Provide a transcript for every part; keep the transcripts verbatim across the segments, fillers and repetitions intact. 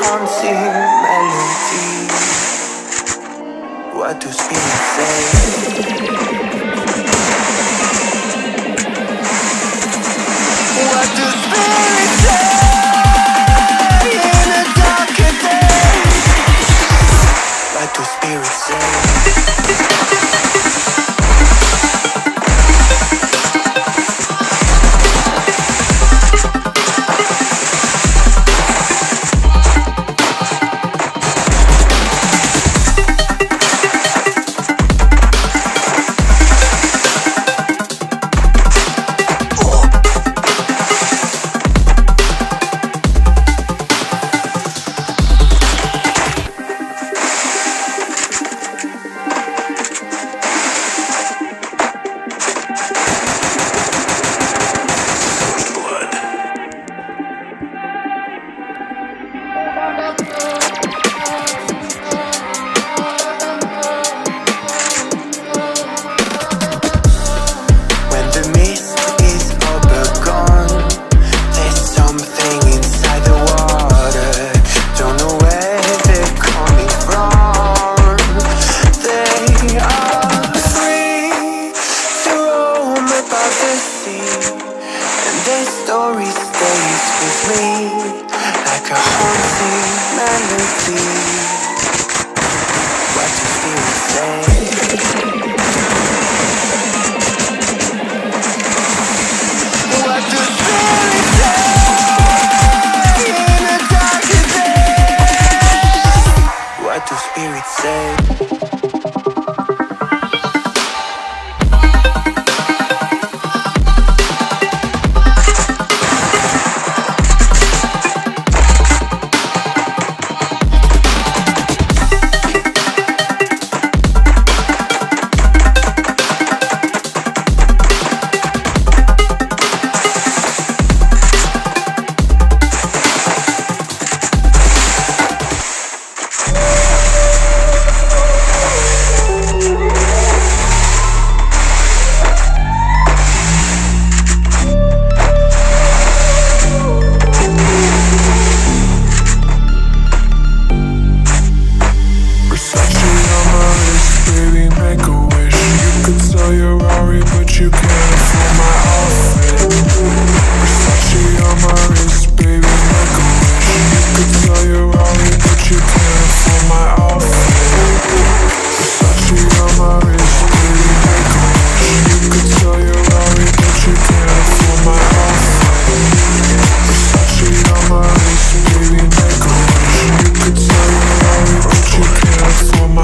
haunting melody. What do spirits say? What do spirits say in a darker day? What do spirits say?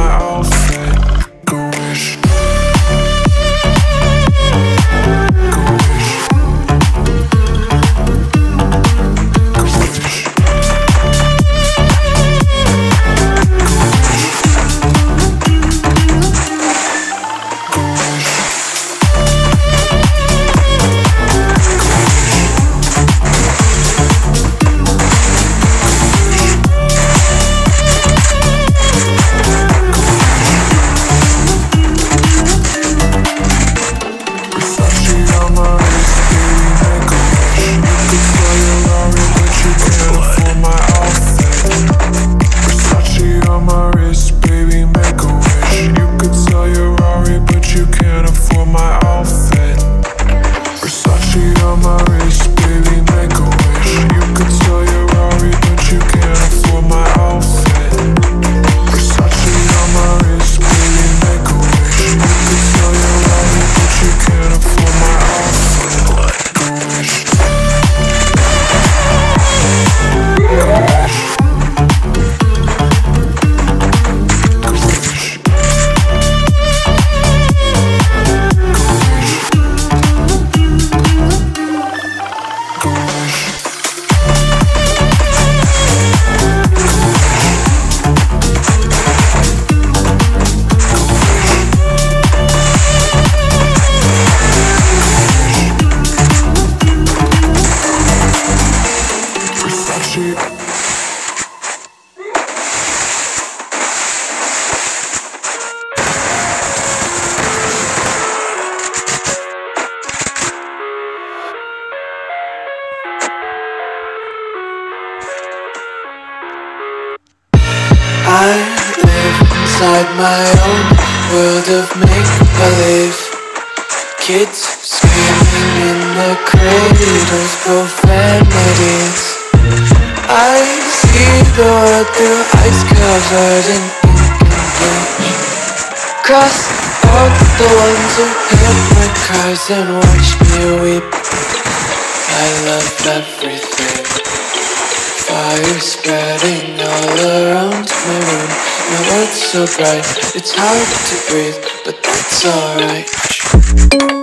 Go inside my own world of make-believe. Kids screaming in the cradles, profanities. I see the world through ice covered in ink and bleach. Cross out the ones who heard my cries and watched me weep. I love everything. Fire spreading all around my room. My world's so bright, it's hard to breathe, but that's alright.